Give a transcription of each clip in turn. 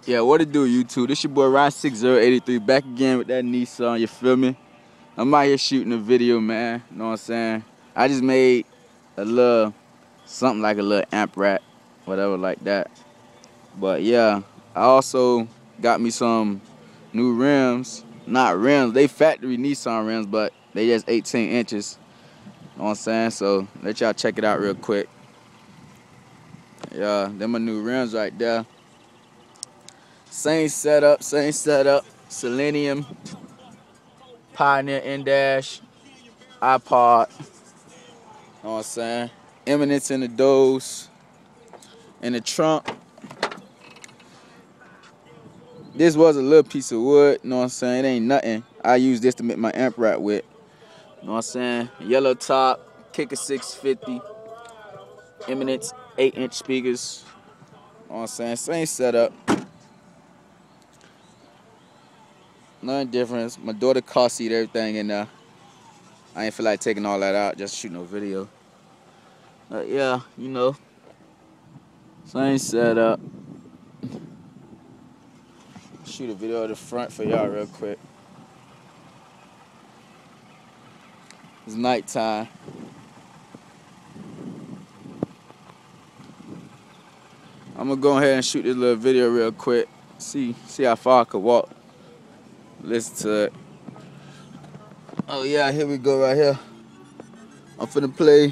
Yeah, what it do, YouTube? This your boy Ryan6083 back again with that Nissan, you feel me? I'm out here shooting a video, man. You know what I'm saying? I just made a little, something like a little amp rack, whatever like that. But yeah, I also got me some new rims. Not rims, they factory Nissan rims, but they just 18 inches. You know what I'm saying? So let y'all check it out real quick. Yeah, them my new rims right there. Same setup, Selenium, Pioneer in-dash, iPod, you know what I'm saying? Eminence in the doors, in the trunk. This was a little piece of wood, you know what I'm saying? It ain't nothing. I use this to make my amp rack with, you know what I'm saying? Yellow top, Kicker 650, Eminence 8-inch speakers, you know what I'm saying? Same setup. Nothing different. My daughter car seat, everything in there. I ain't feel like taking all that out, just shooting a video. But yeah, you know, same setup. Shoot a video of the front for y'all real quick. It's nighttime. I'm gonna go ahead and shoot this little video real quick. See how far I could walk. Listen to it. Oh yeah, here we go right here. I'm finna play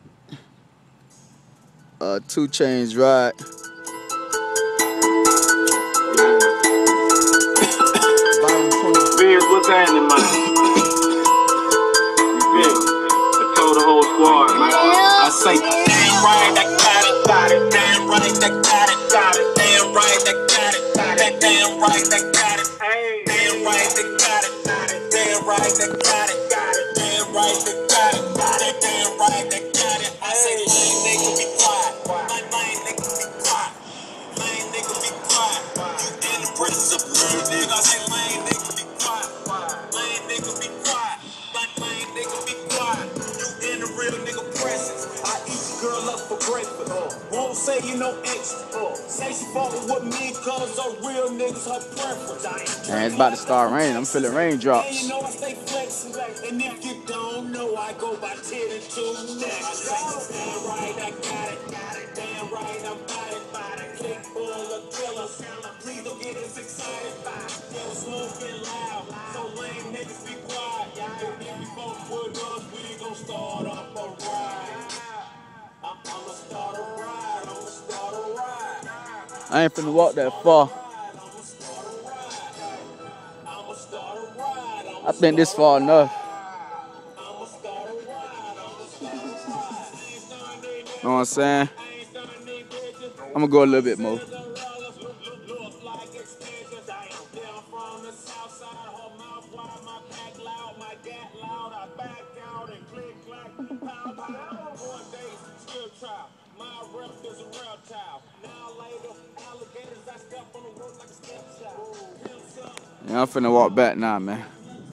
2 Chainz Ride. Beers, what's happening, man? You feel? I told the whole squad, man. I say, damn right, I got it. Damn right, I got it. Damn right, I got it. Damn right, I got it. Damn right, I got it. Damn right, I got it. Damn right, I got it. Damn right, I got it. I say, lame nigga be quiet. Lame nigga be quiet. Lame nigga be quiet. You in the presence of lame nigga. I say, lame nigga be quiet. Lame nigga be quiet. Lame nigga be quiet. You in the real nigga presence. I eat the girl up for breakfast. Won't say you no extra. Say she fucking with me cause her real niggas her preference. Man, it's about to start raining. I'm feeling raindrops. You know I stay flexible. And if you don't know, I go by 10 and 2 next. Damn right, I got it. Damn right, I'm about it. Click full of killers. Please don't get us excited. Still smoking loud. So lame niggas be quiet. If you both with us, we gon' start up a ride. I'ma start a ride. I'ma start a ride. I ain't finna walk that far. I think this far enough. Know what I'm saying? I'm gonna go a little bit more. Yeah, I'm finna walk back now, man.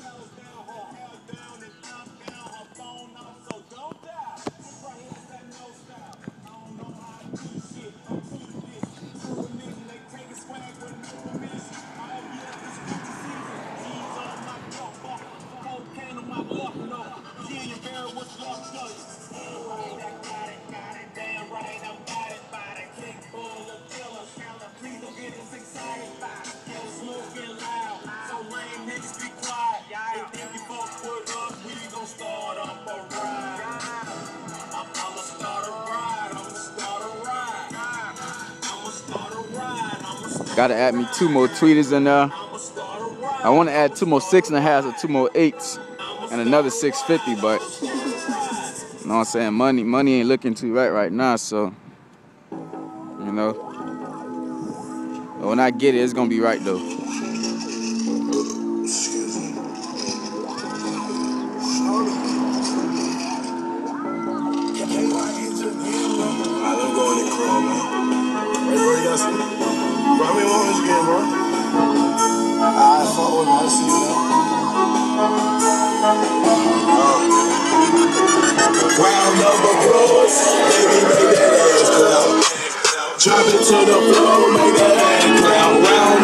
Gotta add me 2 more tweeters in there. I want to add 2 more 6.5s or 2 more 8s and another 650, but you know what I'm saying, money ain't looking too right now, so you know. But when I get it, it's gonna be right though. Round of applause, baby, make that ass clap. Drop it to the floor, make that ass clap. Round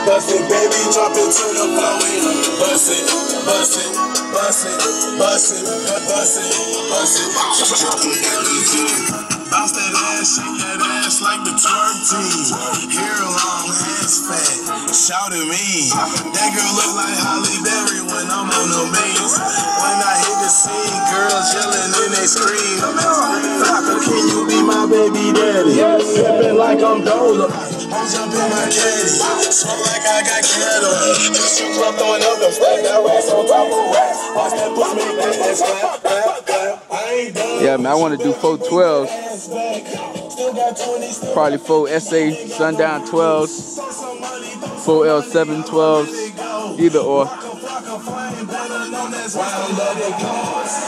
bust it, baby, drop it to the floor and bust it, bust it, bust it, bust it, bust it, bust it. Bounce that ass, shake that ass like the twerk team. Hair long, ass fat, shout at me. That girl look like Holly Berry when I'm on the maze. When I hit the scene, girls yelling and they scream. Flocka, can you be my baby daddy? Sipping like I'm Dola. I'm jumping my caddy. Smoke like I got ghetto. Just you up throwing up them stacks. That racks on top of racks. Watch that push me that clap, clap, clap. I ain't done. Yeah, man, I want to do 4 12s. Probably 4 SA Sundown 12s. 4 L7 12s. Either or.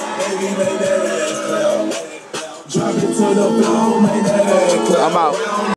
I'm out.